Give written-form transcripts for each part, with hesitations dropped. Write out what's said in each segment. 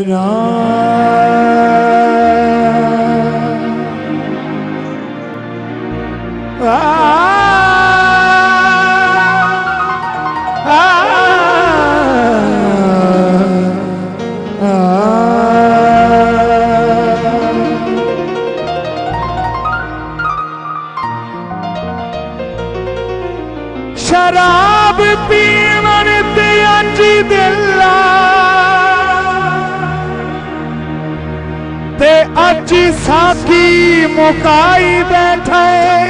शराब पीवन ते अज दिला ते अज साकी मुकाई बैठे।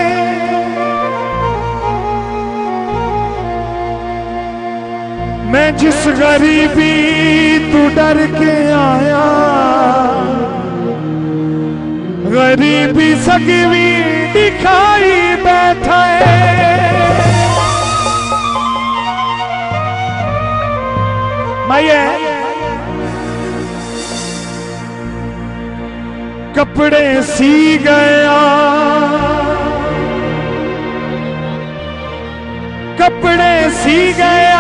मैं जिस गरीबी तू डर के आया, गरीबी सगवी दिखाई बैठे। कपड़े सी गया, कपड़े सी गया,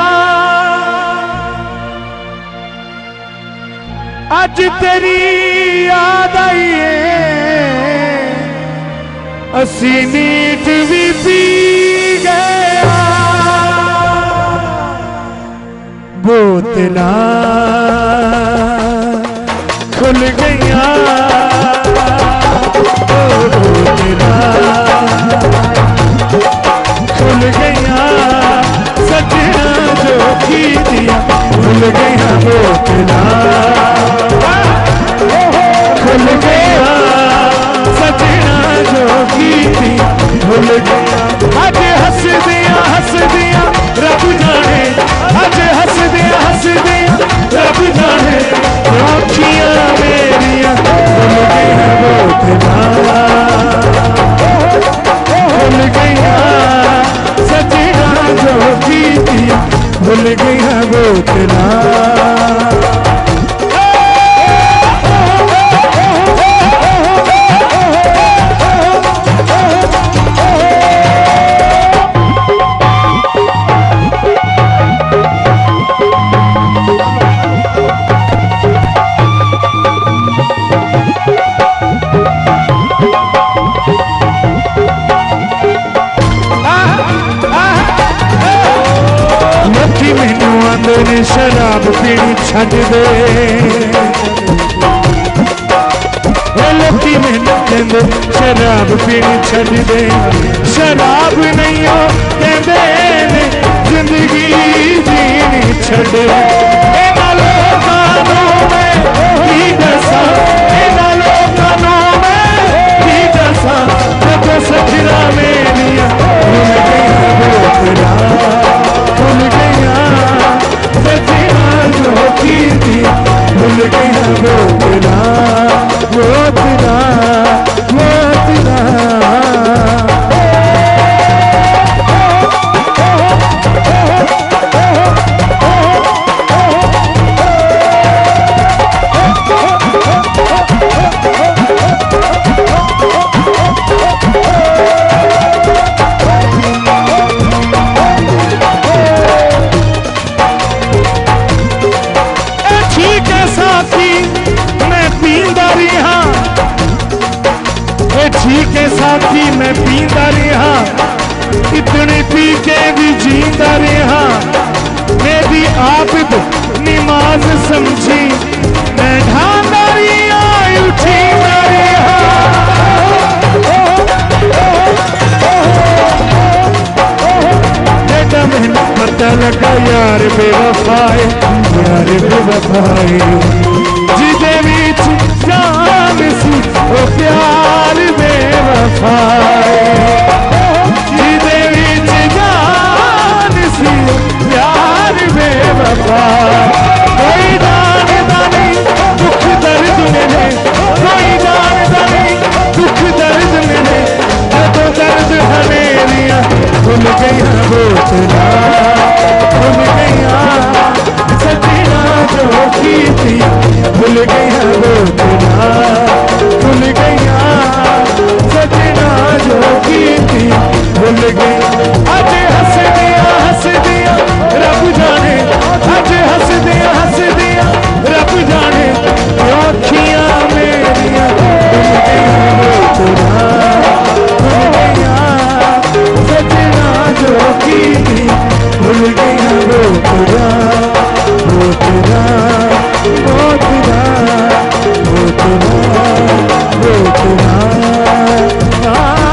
अज तेरी याद आई है, असी नीट भी पी गया। बोतला खुल गया, बोतला खुल गया, सजना जो की दिया खुल गया। बोतला खुल गया, सजना जो की दिया खुल गया। अज हस दिया रब जाने, अज हस दिया रब जाने, आँखियां मेरिया खुल गया। बोतला खुल गया, सजना जो की दिया खुल गया। बोतला शराब पीनी छड़ दे, लोकी मैनू कहंदे शराब पीनी छड़ दे। शराब नहीं हो कहंदे ने जिंदगी जीनी छड़। इन्हां लोकां नूं मैं की दसां, इन्हां लोकां नूं मैं की दसां, जदों सजना मेरियां खुल गईयां। बोतला खुल गईयां, सजना जो की दिया खुल गया। बोतला बोतला बोतला ठीक है साथी मैं पींदा रहा, इतने पी के भी जींदा रहा। मेरी आबिद नमाज समझी, मैं ढांदा रहा उठींदा रहा। बेटा मैंने पता लगा यार बेवफाए, यार बेवफाए जिदे विच जान सी ओ प्यार बेवफाए, जिदे विच जान सी प्यार बेवफाए। कोई जानदा नहीं दुख दर्द मेरे, कोई जानदा नहीं दुख दर्द मेरे, जदों दर्द हनेरियां खुल गईयां। बोतला खुल गईयां, सजना जो की थी खुल गईयां। बोतला खुल गईयां, सजना जो की थी खुल गई। अज हस दिया रब जाने, अज हस वो तेरा वो तेरा वो तेरा